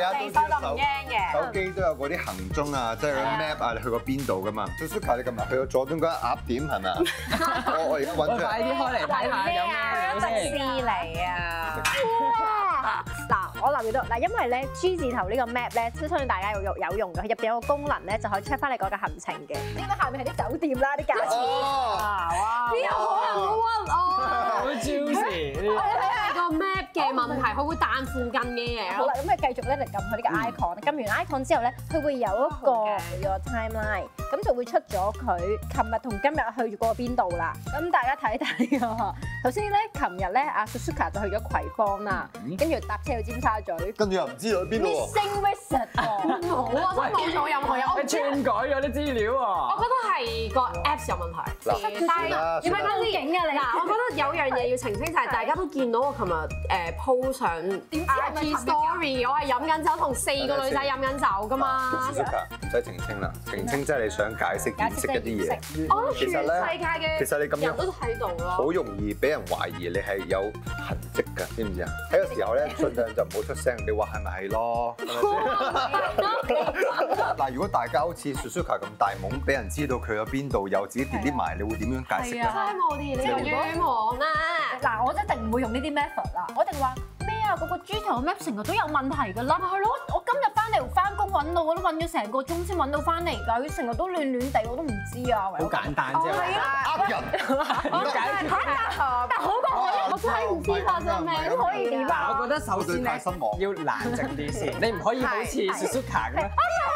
離手就唔驚嘅。 手機都有嗰啲行蹤啊，即係個 map 啊，你去過邊度噶嘛？Suzuka 你今日去咗佐敦嗰間鴨點係咪啊？我而家揾出嚟。 快啲開嚟睇下有咩迪士尼啊！嗱，我留意到嗱，因為咧 G 字頭呢個 map 咧，相信大家有用嘅，佢入邊有個功能咧，就可以 check 翻你嗰個行程嘅。呢個下面係啲酒店啦，啲價錢。哇！邊有可能好屈啊？ 好 juicy 我哋睇下個 map 嘅問題，佢會彈附近嘅嘢。 好啦，咁你繼續咧嚟撳佢呢個 icon，撳完 icon 之後咧，佢會有一個 your timeline，咁就會出咗佢琴日同今日去過邊度啦。咁大家睇睇喎，頭先咧，琴日咧阿 Suzuka 就去咗葵芳啦，跟住搭車去尖沙咀， 跟住又唔知道去邊度喎。 Missing visit 冇啊，真係冇做任何嘢。 你篡改咗啲資料啊！ 我覺得係個 Apps 有問題。 嗱，算啦， 點解好勁啊你？ 嗱，我覺得有樣嘢要澄清就係大家都見到我琴日po 上 IG Story， 我係飲緊酒同4個女仔飲緊酒噶嘛。 Suzuka 唔使澄清啦，澄清即係你想解釋掩飾一啲嘢。 我覺得全其實咧世界嘅其實你咁樣人都睇到咯。 好容易俾人懷疑你係有痕跡㗎，知唔知啊？喺個時候咧，盡量就唔好出聲，你話係咪係咯？係咪先？嗱，如果大家好似 Suzuka 咁大懵，俾人知道佢有邊度，又自己 delete 埋，你會點樣解釋咧？ 真係冇啲呢個冤枉啊！ 嗱，我一定唔會用呢啲 method 啦，我一定話咩啊？嗰個豬頭 map 成日都有問題㗎啦，係咯，我今日翻嚟翻工揾到，我都揾咗成個鐘先揾到翻嚟㗎，佢成日都亂亂地，我都唔知啊。 好簡單啫， 係啊， 呃人， 點解？ 但好過我真係唔知發生咩，都可以點啊？ 我覺得首先咧要冷靜啲先，你唔可以好似 Suzuka 咁樣。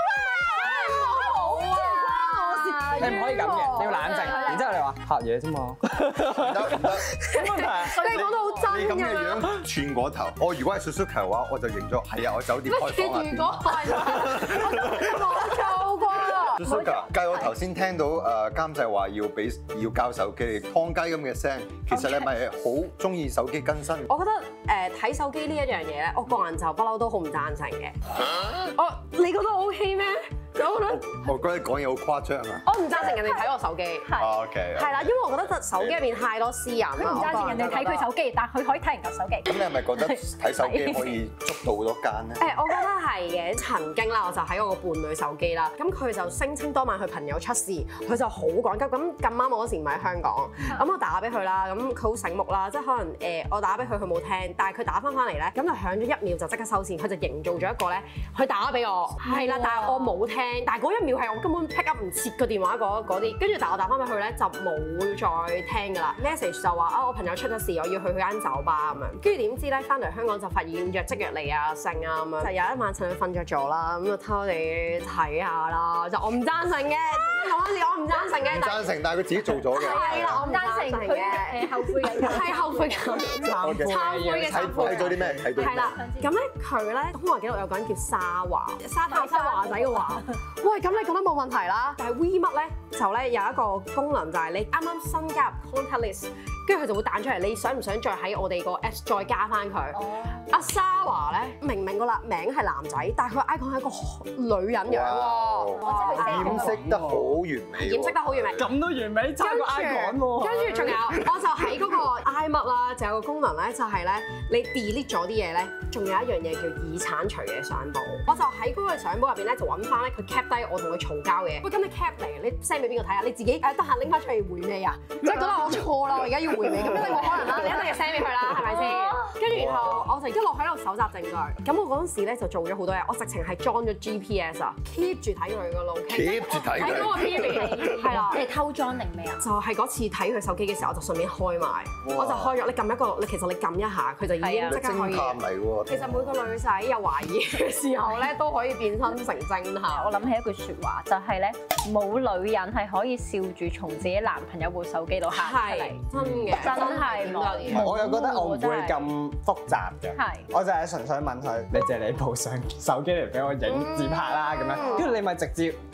你唔可以咁嘅，你要冷靜。然之後你話拍嘢啫嘛， 唔得唔得。 冇問題。 你講到好真你咁嘅㗎。 樣串過頭，我如果係 Suzuka 嘅話，我就認咗係啊，我酒店開房啊。 如果係冇做過。 Suzuka，計我頭先聽到監製話要交手機，劏雞咁嘅聲，其實你咪好中意手機更新？ 我覺得睇手機呢一樣嘢咧，我個人就不嬲都好唔贊成嘅。你覺得 OK 咩？ 我覺得你講嘢好誇張啊！ 我唔贊成人哋睇我手機。 OK。 係啦，因為我覺得手機入邊太多私隱啦。 唔贊成人哋睇佢手機，但佢可以睇人哋手機。 咁你係咪覺得睇手機可以捉到好多奸咧？ 我覺得係嘅。曾經啦，我就喺我個伴侶手機啦，咁佢就聲稱當晚佢朋友出事，佢就好趕急。咁咁啱我嗰時唔喺香港，咁我打俾佢啦，咁佢好醒目啦，即係可能我打俾佢，佢冇聽，但係佢打翻嚟咧，咁就響咗1秒就即刻收線，佢就營造咗一個咧，佢打俾我，係啦，但係我冇聽，但係嗰1秒係我根本 pick up 唔切個電話嗰啲，跟住但係我打翻俾佢咧就冇再聽㗎啦 ，message 就話我朋友出咗事，我要去間酒吧咁樣，跟住點知咧翻嚟香港就發現若即若離啊剩啊咁樣，就有一晚趁佢瞓着咗啦，咁就偷哋睇下啦，就我唔贊成嘅，講翻次我唔贊成嘅， 唔贊成，但係佢自己做咗嘅。 係啦，我唔贊成嘅， 後悔嘅， 係後悔嘅，懺悔嘅懺悔。 睇咗啲咩？睇到係啦，咁咧佢咧通話記錄有個人叫沙華，沙太沙華仔嘅華。喂，咁你覺得冇問題啦，但係 We 乜咧就咧有一個功能就係你啱啱新加入 contact list，跟住佢就會彈出嚟，你想唔想再喺我哋個 Apps 再加翻佢？阿沙華咧明明個名係男仔，但係佢 icon 係一個女人樣喎， 掩飾得好完美， 掩飾得好完美， 咁都完美，差個 icon 喎。 跟住仲有，我就喺嗰個 i 乜啦，就有個功能咧，就係咧你 delete 咗啲嘢咧，仲有一樣嘢叫已剷除嘅相簿。我就喺嗰個相簿入邊咧，就揾翻咧佢 cap 低我同佢嘈交嘅嘢。喂，咁你 cap 嚟，你 send 俾邊個睇啊？你自己得閒拎翻出嚟回味啊？即係覺得我錯啦，我而家要回味，咁一定冇可能啦，你一定要 send 俾佢啦，係咪先？跟住然後我就一路喺度搜集證據。咁我嗰陣時咧就做咗好多嘢，我直情係裝咗 GPS 啊 ，keep 住睇佢個路 keep 住睇佢。 喺嗰個 period 係啦， 你係偷裝定咩啊？ 就係嗰次睇佢手機嘅時候，我就順便開埋，我就開咗。你撳一個，其實你撳一下，佢就已經即刻可以。 偵探嚟喎。 其實每個女仔有懷疑嘅時候咧，都可以變身成偵探。 我諗起一句説話，就係咧，冇女人係可以笑住從自己男朋友部手機度行出嚟。 真嘅， 真係我又覺得我唔會咁複雜嘅， 係我就係純粹問佢，你借你部手機嚟俾我影自拍啦咁樣，跟住你咪直接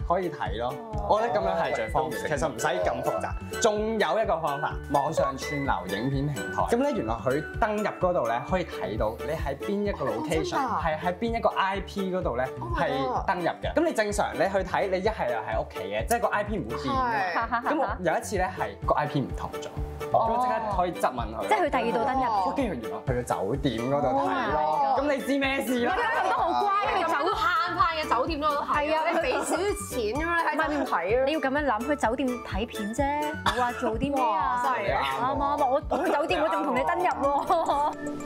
可以睇咯。我覺得咁樣係最方便，其實唔使咁複雜。仲有一個方法，網上串流影片平台。咁咧原來佢登入嗰度咧可以睇到你喺邊一個 location，係喺邊一個 IP 嗰度咧係登入嘅。咁你正常你去睇，你一係又喺屋企嘅，即係個 IP 唔會變嘅。咁我有一次咧係個 IP 唔同咗。咁我即刻可以質問佢， 即係去第二度登入。 我竟然原來去咗酒店嗰度睇咯。咁你知咩事啦？ 佢都好乖，去酒慳派嘅酒店都係啊，你俾少少錢咁樣，你喺酒店睇啊。 你要咁樣諗，去酒店睇片啫，冇話做啲咩啊。 真係啱啱，我去酒店我仲同你登入喎。